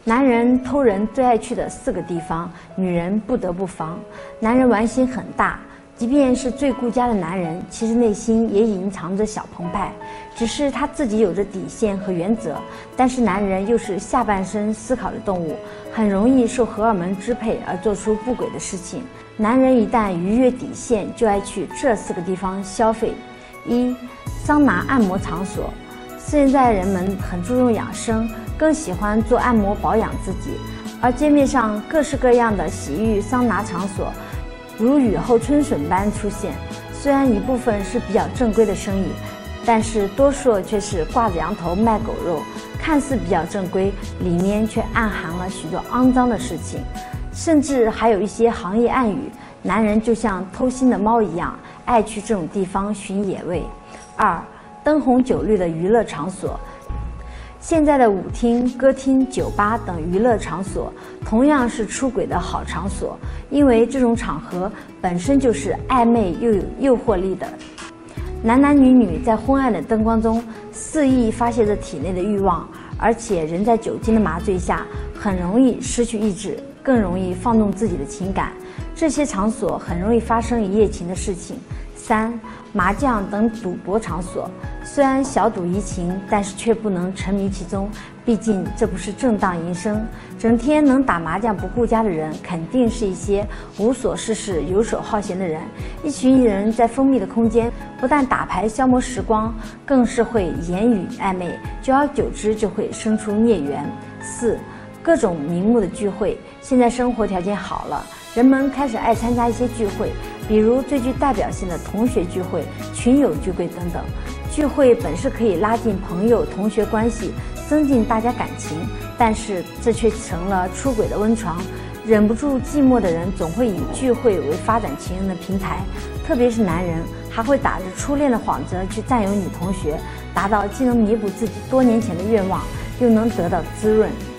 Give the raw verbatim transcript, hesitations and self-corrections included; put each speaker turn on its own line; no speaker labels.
男人偷人最爱去的四个地方，女人不得不防。男人玩心很大，即便是最顾家的男人，其实内心也隐藏着小澎湃，只是他自己有着底线和原则。但是男人又是下半身思考的动物，很容易受荷尔蒙支配而做出不轨的事情。男人一旦逾越底线，就爱去这四个地方消费：一、桑拿按摩场所。现在人们很注重养生，更喜欢做按摩保养自己，而街面上各式各样的洗浴桑拿场所如雨后春笋般出现。虽然一部分是比较正规的生意，但是多数却是挂着羊头卖狗肉，看似比较正规，里面却暗含了许多肮脏的事情，甚至还有一些行业暗语。男人就像偷腥的猫一样，爱去这种地方寻野味。二、灯红酒绿的娱乐场所。现在的舞厅、歌厅、酒吧等娱乐场所同样是出轨的好场所，因为这种场合本身就是暧昧又有诱惑力的。男男女女在昏暗的灯光中肆意发泄着体内的欲望，而且人在酒精的麻醉下很容易失去意志，更容易放纵自己的情感。这些场所很容易发生一夜情的事情。三、麻将等赌博场所，虽然小赌怡情，但是却不能沉迷其中，毕竟这不是正当营生。整天能打麻将不顾家的人，肯定是一些无所事事、游手好闲的人。一群人在封闭的空间，不但打牌消磨时光，更是会言语暧昧，久而久之就会生出孽缘。四、各种名目的聚会。现在生活条件好了，人们开始爱参加一些聚会，比如最具代表性的同学聚会、群友聚会等等。聚会本是可以拉近朋友、同学关系，增进大家感情，但是这却成了出轨的温床。忍不住寂寞的人总会以聚会为发展情人的平台，特别是男人还会打着初恋的幌子去占有女同学，达到既能弥补自己多年前的愿望，又能得到滋润。